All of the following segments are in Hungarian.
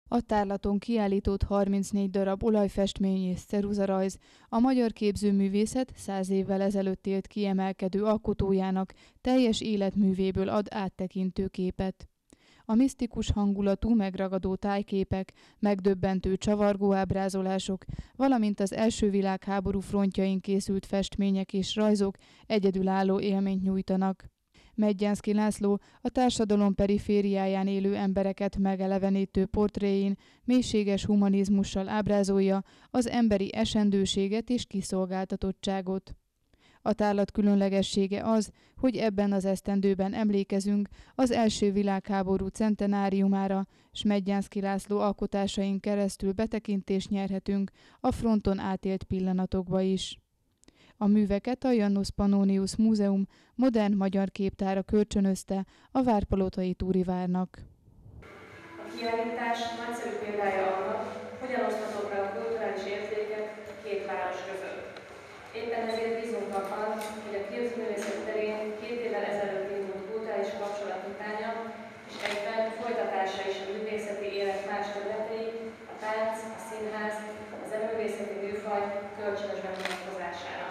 A tárlaton kiállított 34 darab olajfestmény és ceruzarajz a magyar képzőművészet 100 évvel ezelőtt élt kiemelkedő alkotójának teljes életművéből ad áttekintő képet. A misztikus hangulatú, megragadó tájképek, megdöbbentő csavargó ábrázolások, valamint az első világháború frontjain készült festmények és rajzok egyedülálló élményt nyújtanak. Medgyánszky László a társadalom perifériáján élő embereket megelevenítő portréin mélységes humanizmussal ábrázolja az emberi esendőséget és kiszolgáltatottságot. A tárlat különlegessége az, hogy ebben az esztendőben emlékezünk az első világháború centenáriumára, s Medgyánszky László alkotásain keresztül betekintést nyerhetünk a fronton átélt pillanatokba is. A műveket a Janus Pannonius Múzeum modern magyar képtára kölcsönözte a Várpalotai Túrivárnak. A kiállítás nagyszerű példája annak, hogyan oszthatók le a kulturális értékek két város között. Éppen ezért bízunk abban, hogy a képzőművészet terén 2 évvel ezelőtt indult kulturális kapcsolat utánya, és egyben folytatása is a művészeti élet más területei, a tánc, a színház, az művészeti műfaj kölcsönös bemutatkozására.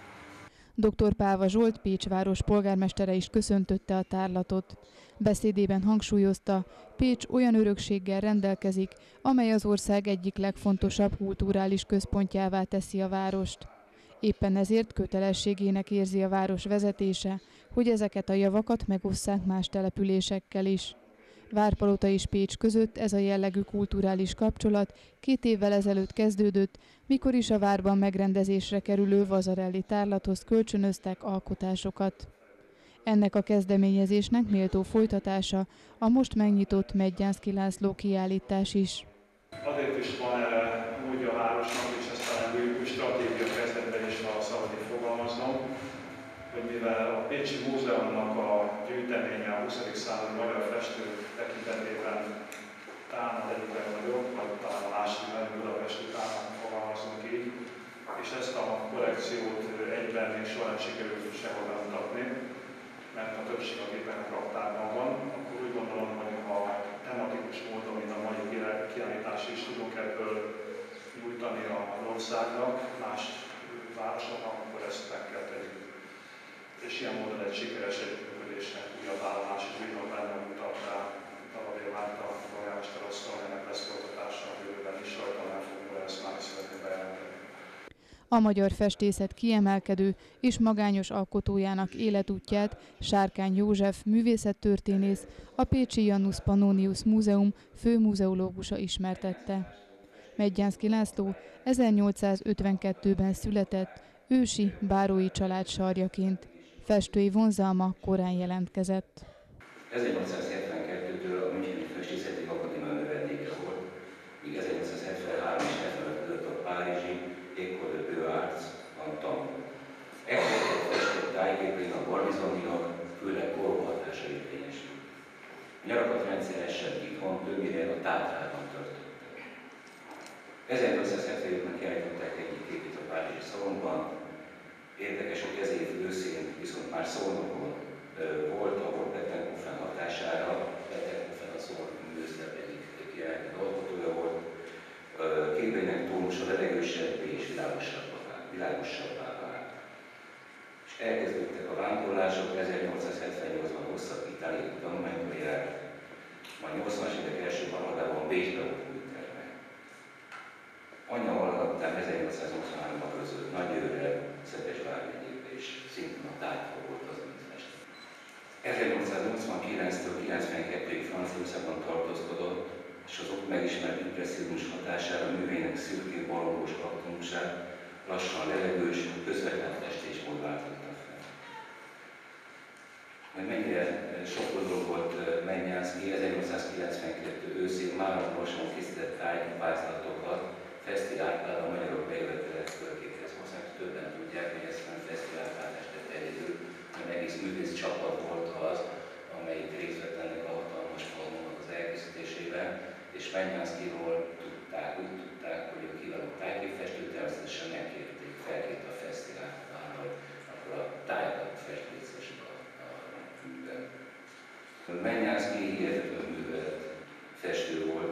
Dr. Páva Zsolt, Pécs város polgármestere is köszöntötte a tárlatot. Beszédében hangsúlyozta, Pécs olyan örökséggel rendelkezik, amely az ország egyik legfontosabb kulturális központjává teszi a várost. Éppen ezért kötelességének érzi a város vezetése, hogy ezeket a javakat megosszák más településekkel is. Várpalota és Pécs között ez a jellegű kulturális kapcsolat 2 évvel ezelőtt kezdődött, mikor is a várban megrendezésre kerülő Vazarelli tárlathoz kölcsönöztek alkotásokat. Ennek a kezdeményezésnek méltó folytatása a most megnyitott Medgyánszky László kiállítás is. Azért is van erre módja a városnak, és ezt talán új stratégia kezdetben is szabad fogalmaznom, hogy mivel a Pécsi Múzeumnak a gyűjteménye a 20. századi magyar festő tekintetében talán az egyik legnagyobb, vagy talán a második legnagyobb budapesti talán fogalmazunk így, és ezt a kollekciót egyben még soha nem sikerült sehol bemutatni, mert a többség a gépeknek raktárban van, akkor úgy gondolom, hogy ha tematikus módon, mint a mai kiállítás is tudunk ebből nyújtani az országnak, más városoknak, akkor ezt meg kell tegyük. És ilyen módon egy sikeres együttműködésnek újabb állomás is bírom benne, mutatta Taladé Márta polgármester asszony, ennek lesz folytatása a jövőben is, rajta nem fogunk, ezt már is szeretném bejelenteni. A magyar festészet kiemelkedő és magányos alkotójának életútját Sárkány József művészettörténész, a pécsi Janus Pannonius Múzeum főmuzeológusa ismertette. Medgyánszky László 1852-ben született, ősi bárói család sarjaként. Festői vonzalma korán jelentkezett. 1872-től a Müncheni Festészeti Akadémia növendéke volt, míg 1873 és 75 között a párizsi École de Beaux-Arts-ban tanult. Ekkor festett tájképén a barbizondinak, főleg korhatása érvényesül. Nyarakat rendszeresen itthon, többnyire a Tátrában töltötte. 1875-ben kiállították egyik képét a párizsi szalonban. Érdekes, hogy ez év őszén viszont már Szolnokon volt, ahol Bettenkofen hatására, Bettenkofen a szolnok művészet egyik kiállított alkotója volt, képeinek tónusa levegősebbé és világosabbá vált. És elkezdődtek a vándorlások, 1878-ban hosszabb itáliai tanulmányba járt, majd 80-as évek első harmadában Bécsbe volt műterve. Anyja hallgattam 1883-ban között Nagyőrre, Szepes vármegyébe, és szintén a tájtól volt az műfestő. 1889-től 92-ig Franciaországban tartózkodott, és az ott megismert impresszionizmus hatására művének szürkén barongós aktonusát lassan levegős, közvetlen festésmód váltotta fel. Hogy mennyire sok dolog volt Medgyánszky, 1892 őszén máratonosan készített tájvázlatokat Feszti Árpád a magyarok bejövetelekről 2020-nak. Többen tudják, hogy ezt nem Feszti Árpád festette egyedül, hanem egész művész csapat volt az, amelyik részt vett ennek a hatalmas falomnak az elkészítésében, és Medgyánszkyról úgy tudták, hogy a kiváló tájképfestő, természetesen megkérték, felkért a Feszti Árpád, hogy akkor a tájat festészesek a művel. Medgyánszky hihetetlen művelet festő volt,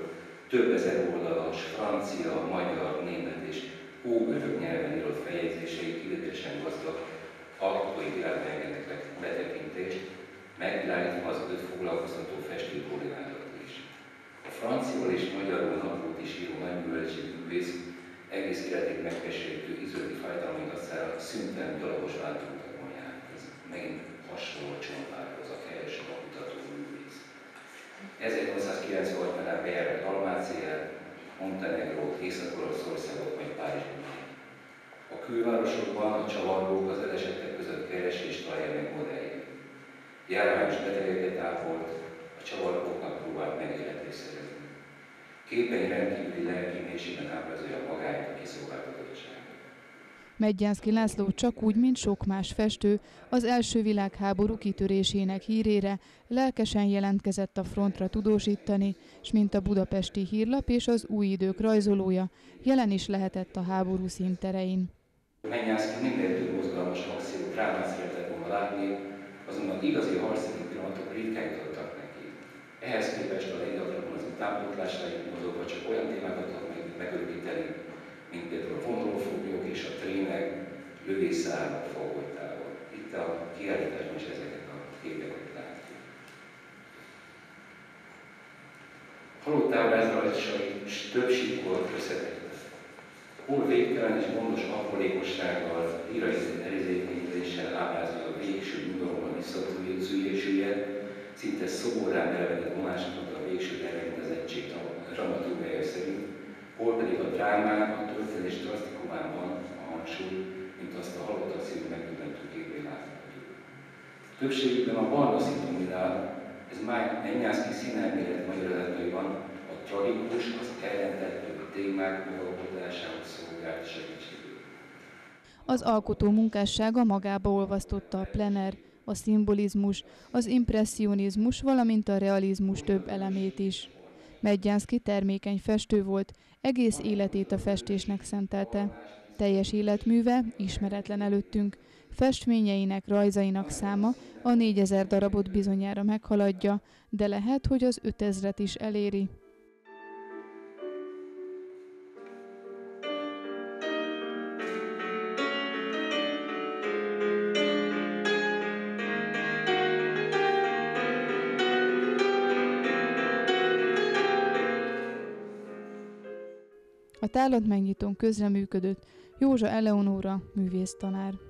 több ezer oldalas francia, magyar, német és ógörög nyelven írott feljegyzései kivételesen gazdag alkotói világba engednek betekintést, megvilágítva az 5 foglalkoztató festő problémákat is. A franciául és magyarul naplót is író nagyműveltségű művész egész életét megkeserítő izöldi fájdalmi dacára szüntelen dalagos váltóutakon jár. Ez megint hasonló csontpárhoz a helyes alkutató művész. 1896-ban bejárt Dalmáciát, Montenegrót, Észak-Oroszországot, majd Párizsban. A külvárosokban a csavargók az elesettek között keresést találja meg modelljét. Járványos betegeket ápolt, a csavargóknak próbált megélhetést szerezni. Képei rendkívüli lelki mélységben ábrázolja magányt a kiszolgáltatottságot. Medgyánszky László csak úgy, mint sok más festő, az első világháború kitörésének hírére lelkesen jelentkezett a frontra tudósítani, s mint a Budapesti Hírlap és az Új Idők rajzolója, jelen is lehetett a háború színterein. Medgyánszky minél több mozgalmas akciót, drámát szeretett volna látni, azonban igazi harci pillanatok ritkán jutottak neki. Ehhez képest a leggyakrabban az utánpótlásáig mozogva csak olyan témákat tudott megörökíteni, mint például a vonulófoglyok és a trének lövészárnak fogoltával. Itt a kiállításban is ezeket a képeket látjuk. Halott ábrázolásai több síkból összetett. Hol végtelen és gondos aprólékossággal, lírai erizékenyítéssel ábrázolja a végső nyugalomban visszatűzülésűje, szinte szoborrán elvetett vonásokat a végső elrendezettség dramaturgiája szerint, hol pedig a drámán, a történés drasztikumán van a hangsúly, mint azt a Halottak című megdöbbentő képén láthatjuk. Többségükben a barna szín dominál, ez már Medgyánszky színelmélet magyarázataiban a tragikus, az elrendettő témák megalkotásához szolgált segítségül. Az alkotó munkássága magába olvasztotta a plener, a szimbolizmus, az impresszionizmus, valamint a realizmus több elemét is. Medgyánszky termékeny festő volt, egész életét a festésnek szentelte. Teljes életműve ismeretlen előttünk, festményeinek, rajzainak száma a 4000 darabot bizonyára meghaladja, de lehet, hogy az 5000-et is eléri. A tárlat megnyitón közreműködött Józsa Eleonóra művésztanár.